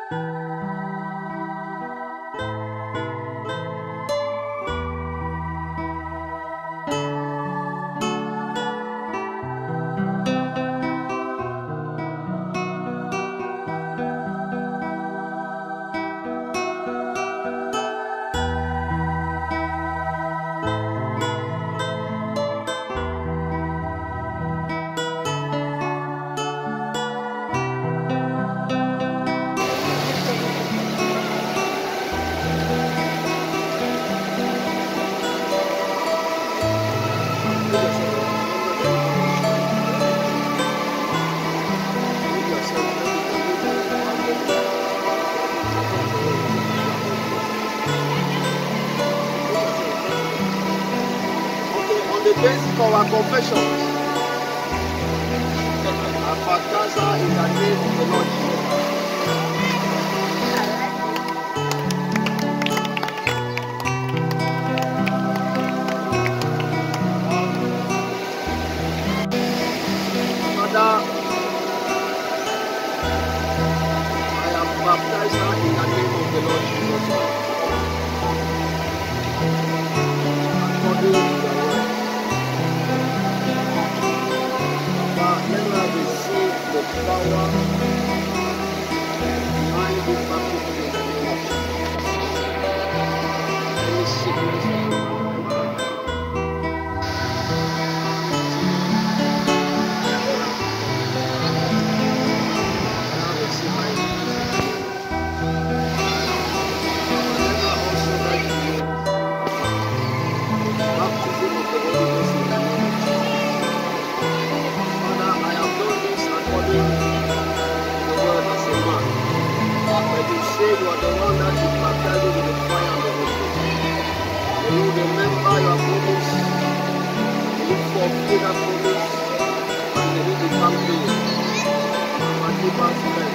The basis of our confessions, I baptize her in the name of the Lord Jesus. Father, I have baptized her in the name of the Lord Jesus. According to your word. Let her receive the power behind this baptism in the name of Jesus. Any sickness in my life, now receive my let her also receive baptism of the Holy Ghost in the name of Jesus. Father, I have done this according to the word as a man. But you say you are the one that is baptizing with the fire and the Holy Ghost. May you remember your promise, may you fulfill that promise, and may you become real.